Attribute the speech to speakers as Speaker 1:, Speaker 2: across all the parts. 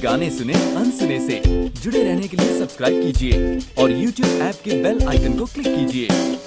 Speaker 1: गाने सुने अनसुने से। जुड़े रहने के लिए सब्सक्राइब कीजिए और YouTube ऐप के बेल आइकन को क्लिक कीजिए।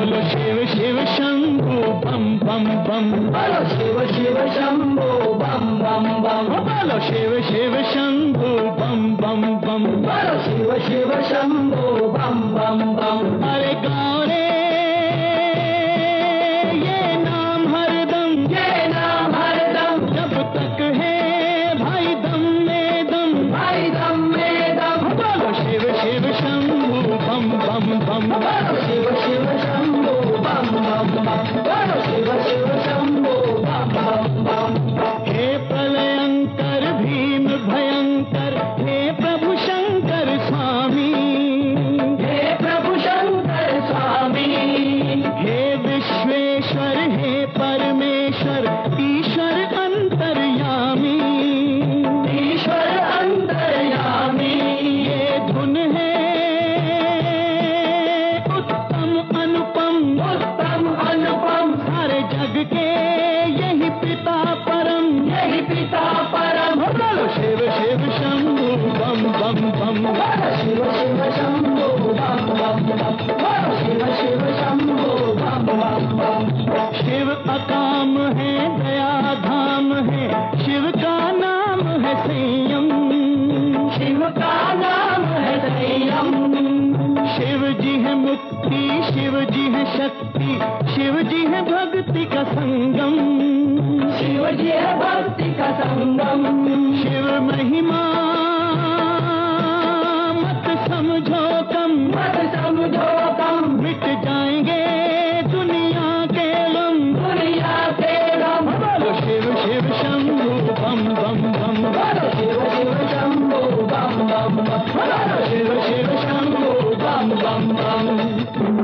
Speaker 2: बोलो शिव शिव शंभू बम बम बम,
Speaker 3: बोलो शिव शिव शंभू बम बम बम,
Speaker 2: बोलो शिव शिव शंभू बम बम बम,
Speaker 3: बोलो शिव शिव शंभू बम बम बम।
Speaker 2: अरे गाओ रे ये नाम हरदम,
Speaker 3: ये नाम हरदम,
Speaker 2: जब तक है भाई दम में दम,
Speaker 3: भाई दम में दम।
Speaker 2: बोलो शिव शिव शंभू बम बम बम,
Speaker 3: बोलो शिव शिव शंभू बम बम बम, बोलो शिव शिव शंभू बम बम बम।
Speaker 2: हे प्रलयंकर भीम भयंकर, हे प्रभु शंकर स्वामी,
Speaker 3: हे प्रभु शंकर स्वामी,
Speaker 2: हे विश्वेश्वर हे परमेश्वर ईश्वर अंतर्यामी,
Speaker 3: ईश्वर अंतर्यामी।
Speaker 2: ये धुन है उत्तम अनुपम,
Speaker 3: उत्तम अनुपम,
Speaker 2: सारे जग के यही पिता परम,
Speaker 3: यही पिता परम।
Speaker 2: बोलो शिव शिव शंभू बम बम बम,
Speaker 3: बोलो शिव शिव शंभू बम बम बम, बोलो शिव शिव शंभू बम बम बम।
Speaker 2: शिव अकाम है दया धाम है, शिव का नाम है संयम,
Speaker 3: शिव का नाम है संयम,
Speaker 2: शिव जी है मुक्ति शिव जी है शक्ति, शिव जी है भक्ति का संगम,
Speaker 3: शिव जी है भक्ति का संगम।
Speaker 2: शिव महिमा मत समझो कम,
Speaker 3: मत समझो कम,
Speaker 2: मिट जाएंगे दुनिया के गम,
Speaker 3: दुनिया के गम।
Speaker 2: बोलो शिव शिव शंभू बम बम बम,
Speaker 3: बोलो शिव शिव शंभू बम बम बम, बोलो शिव शिव शंभू बम बम बम।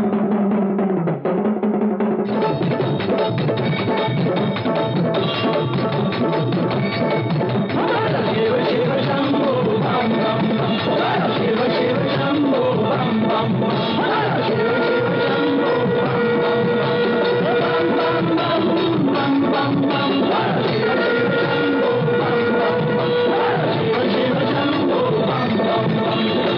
Speaker 3: शिव शिव शंभू बम बम बम, बोलो शिव शिव शंभू बम बम बम, बोलो शिव शिव शंभू बम बम बम, बम बम बम, बोलो शिव शिव शंभू बम बम बम, बोलो शिव शिव शंभू बम बम बम।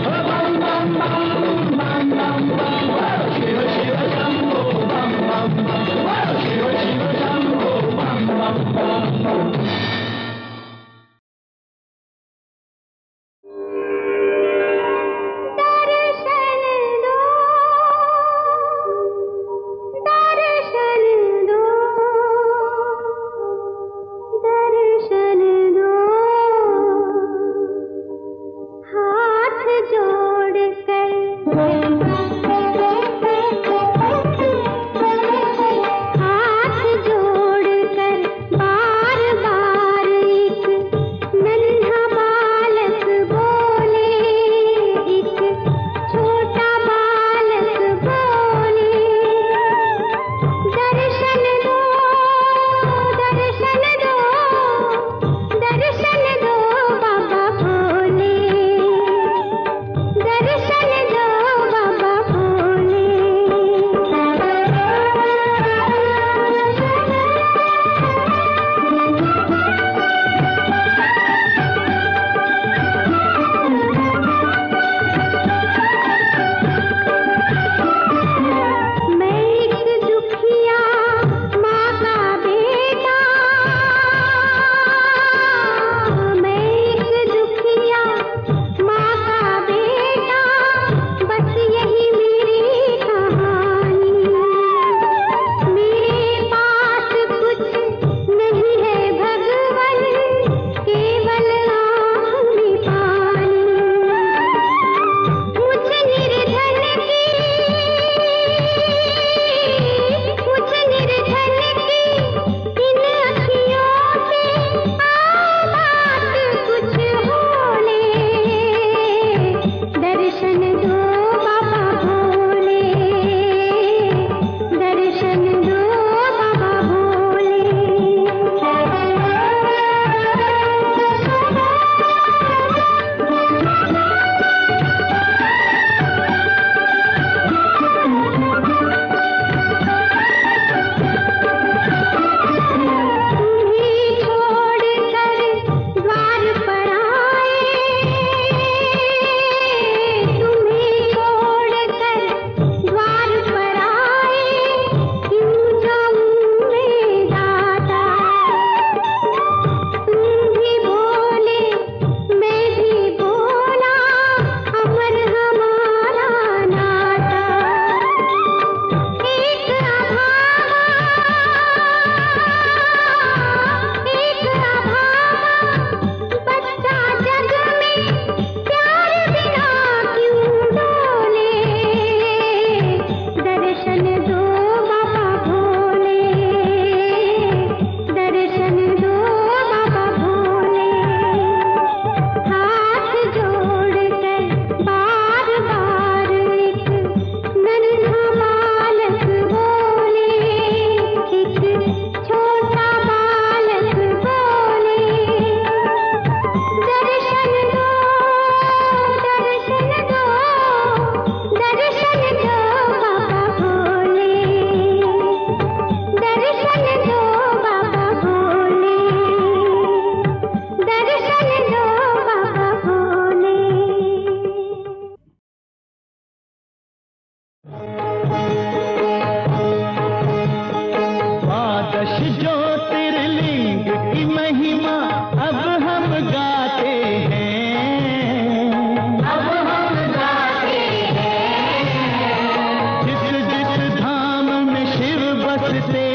Speaker 2: करते